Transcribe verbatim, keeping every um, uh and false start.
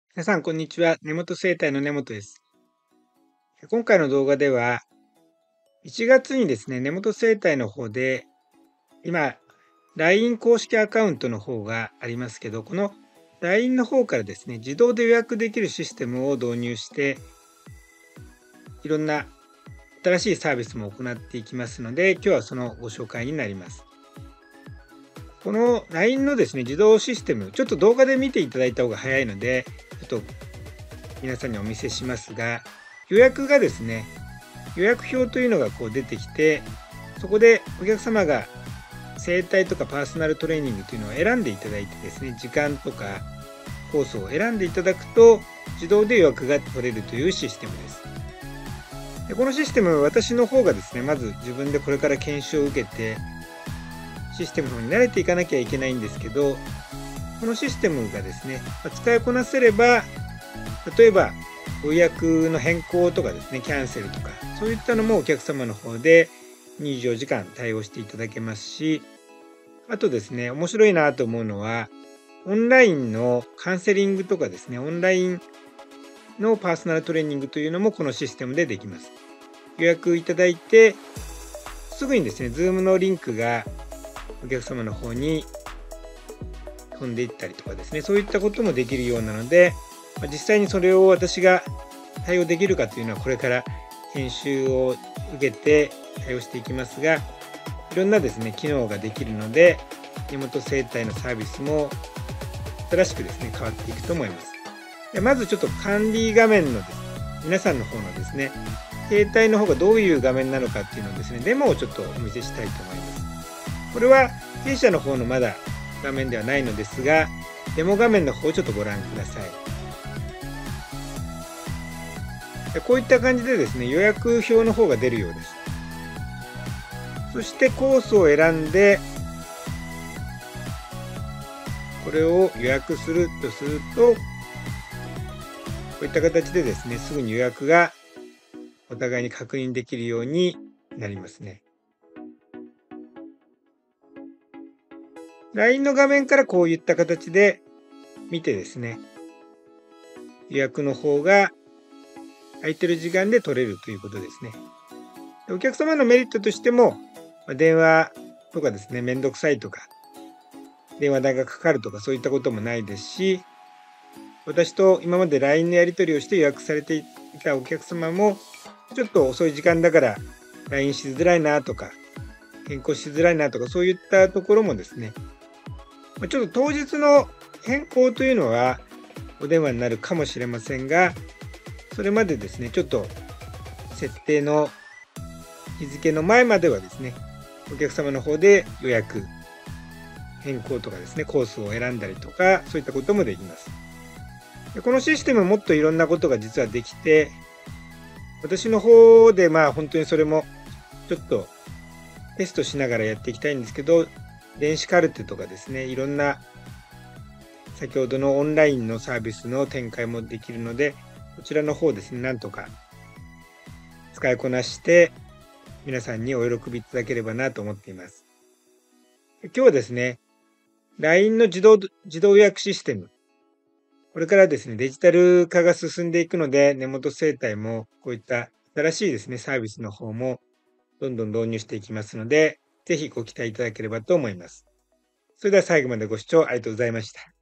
皆さん、こんにちは。根本生態の根本です。今回の動画では、いちがつにですね、根本生態の方で、今、ライン 公式アカウントの方がありますけど、この ライン の方からですね、自動で予約できるシステムを導入して、いろんな新しいサービスも行っていきますので、今日はそのご紹介になります。この ライン のですね、自動システム、ちょっと動画で見ていただいた方が早いので、ちょっと皆さんにお見せしますが、予約がですね、予約表というのがこう出てきて、そこでお客様が整体とかパーソナルトレーニングというのを選んでいただいてですね、時間とかコースを選んでいただくと、自動で予約が取れるというシステムです。でこのシステム、私の方がですね、まず自分でこれから研修を受けて、システムの方に慣れていかなきゃいけないんですけど、このシステムがですね、使いこなせれば、例えばご予約の変更とかですね、キャンセルとか、そういったのもお客様の方でにじゅうよじかん対応していただけますし、あとですね、面白いなと思うのは、オンラインのカウンセリングとかですね、オンラインのパーソナルトレーニングというのもこのシステムでできます。予約いただいて、すぐにですね、Zoom のリンクがお客様の方に飛んでいったりとかですね、そういったこともできるようなので、実際にそれを私が対応できるかというのはこれから研修を受けて対応していきますが、いろんなですね機能ができるので、根本生態のサービスも新しくですね変わっていくと思います。でまずちょっと管理画面のです、ね、皆さんの方のですね携帯の方がどういう画面なのかっていうのをですねデモをちょっとお見せしたいと思います。これは弊社の方のまだ画面ではないのですが、デモ画面の方をちょっとご覧ください。こういった感じでですね、予約表の方が出るようです。そしてコースを選んで、これを予約するとすると、こういった形でですね、すぐに予約がお互いに確認できるようになりますね。ライン の画面からこういった形で見てですね、予約の方が空いてる時間で取れるということですね。お客様のメリットとしても、電話とかですね、めんどくさいとか、電話代がかかるとかそういったこともないですし、私と今まで ライン のやり取りをして予約されていたお客様も、ちょっと遅い時間だから ライン しづらいなとか、変更しづらいなとか、そういったところもですね、ちょっと当日の変更というのはお電話になるかもしれませんが、それまでですね、ちょっと設定の日付の前まではですね、お客様の方で予約、変更とかですね、コースを選んだりとか、そういったこともできます。でこのシステムもっといろんなことが実はできて、私の方でまあ本当にそれもちょっとテストしながらやっていきたいんですけど、電子カルテとかですね、いろんな先ほどのオンラインのサービスの展開もできるので、こちらの方ですね、なんとか使いこなして皆さんにお喜びいただければなと思っています。今日はですね、ライン の自動、自動予約システム。これからですね、デジタル化が進んでいくので、根本生態もこういった新しいですね、サービスの方もどんどん導入していきますので、ぜひご期待いただければと思います。それでは最後までご視聴ありがとうございました。